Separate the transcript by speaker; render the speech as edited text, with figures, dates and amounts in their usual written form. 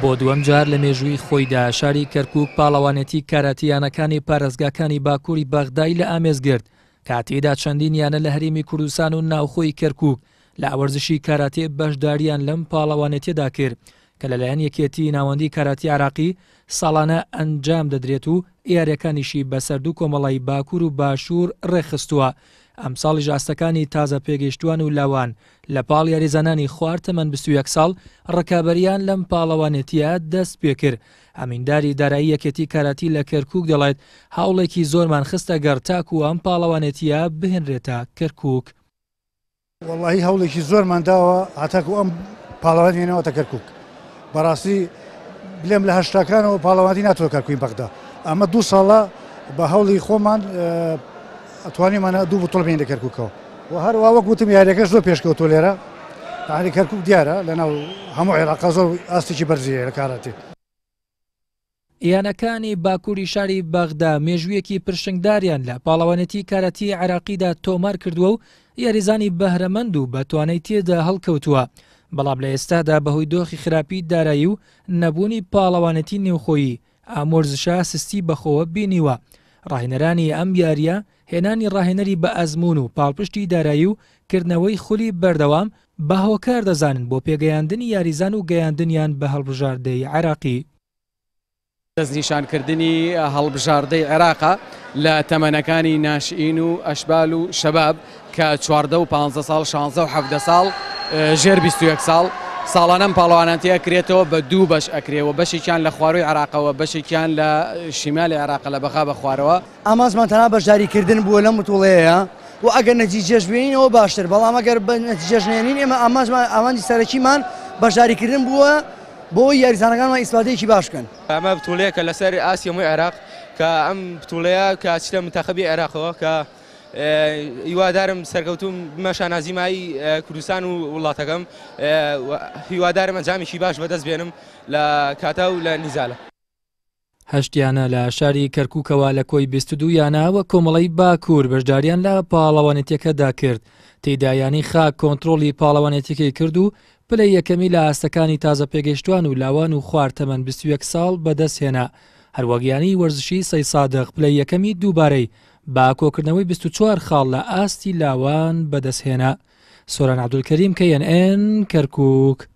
Speaker 1: بۆ دووەم جار لە مێژووی خۆیدا شاری کەرکووک پاڵەوانێتی کاراتییانەکانی پارێزگاکانی باکووری بەغدای لە ئامێزگرت کاتێدا چەندین یانە لە هەرێمی کوردستان و ناوخۆی کەرکووک لە ئەوەرزشی کاراتێ بەشداریان لەم پاڵەوانێتیەدا کرد کە لەلایەن یەکێتی ناوەندی کاراتی عراقی ساڵانە ئەنجام دەدرێت و یاریەکانیشی بەسەردوو کۆمەڵی باکوور و باشوور ڕێخستووە. ئەم ساڵی ئاستەکانی تازە پێگەیشتوان و لاوان لە پاڵ یاریزانانی خوار تەمەن 21 ساڵ ڕکابەریان لەم پاڵەوانێتیە دەست پێ کرد. ئەمینداری دارایی یەکێتی کاراتی لە کەرکووک دەڵێت هەوڵێکی زۆرمان خستە گەر تاکو ئەم پاڵەوانێتیە بهێنرێتە کەرکووک.
Speaker 2: وەڵاهی هەوڵێکی زۆرمان داوە هەتاکو ئەم پاڵەوان هێنەوەتە کەرکووک. بەڕاستی بلێم لە هەشتاکانەوە پاڵەوانی ناتوە کەرکووی بەغدا. ئەمە 2 ساڵە بە هەوڵی خۆمان ئەتوانیمانە 2 بوتڵ بین لە کەرکووکەوە و هەروە وەک گوتم یاریەکەش زۆر پێشکەوتۆ لێرە تاهری کەرکووک دیارە لەناو هەموو عێراق زۆر ئاستێکی بەرزیە لە کاراتێ.
Speaker 1: یانەکانی باکووری شاری بەغدا مێژوویەکی پرشنگداریان لە پاڵەوانێتی کاراتی عێراقیدا تۆمار کردووە و یاریزانی بەهرەمەند و بەتوانای تێدا هەڵکەوتووە. بەڵام لە ئێستادا بەهۆی دۆخی خراپی دارایی و نەبوونی پاڵەوانێتی نێوخۆیی ئامۆرزشە سستی بەخۆوە بینیوە. ڕاهێنەرانی ئەم یاریە هێنانی ڕاهێنەری بە ئەزمون و پاڵپشتی دارایی و کردنەوەی خولی بەردەوام بە هۆکار دەزانن بۆ پێگەیاندنی یاریزان و گەیاندنیان بە هەڵبژاردەی عێراقی.
Speaker 3: دەستنیشانکردنی هەڵبژاردەی عێراقا لە تەمەنەکانی ناشئین و ئەشبال و شەباب کە 14 و 15 ساڵ 16 و 17 ساڵ ژێر 21 ساڵ ساڵانەم پاڵەوانەتیە کرێتەوە بە 2 بەش ئەکرێەوە بەشێکیان لە خواروی عێراقەوە بەشێکیان لە شیمالی عێراق لە بەخا بە خوارەوە.
Speaker 4: ئامانجمان تەنها بەشداریکردن بووە لەم متوڵەیە و ئەگەر نەتیجەش بێنینەوە باشتر بەڵام ئەگەر نەتیجەش نێنین ئێمە ئامانجی سەرەکیمان بەشداریکردن بووە بۆ یاریزانەکانمان ئیسپاتەیەکی باشکەن.
Speaker 5: ئەمە بتوڵەیە کە لەسەر ئاسی هەمووی عێراق کە ئەم بتوڵەیە کە چتە منتەخەبی عێراقەوە کە هیوادارم سەرکەوتوم بمە شانازیمایی کوردستان و وڵاتەکەم هیوادارم ئەنجامێکی باش بەدەست بێنم لە کاتا و لە نیزالە.
Speaker 1: هەشتیانە لە شاری کەرکووکەوە لە کۆی 22 یانەوە کۆمەڵی باکوور بەشداریان لە پاڵەوانێتیەکەدا کرد. تێدایانی خاک کۆنتڕۆلی پاڵەوانێتیەکەی کرد و پلەی یەکەمی لە ئاستەکانی تازە پێگەیشتوان و لاوان و خوار تەمەن 21 ساڵ بەدەستهێنا. هەروەگیانی وەرزشی سەی سادق پلەی یەکەمی دووبارەی با کۆکردنەوەی 24 خاڵ لە ئاستی لاوان بەدەستهێنا. سۆران عەبدولکەریم KNN کەرکووک.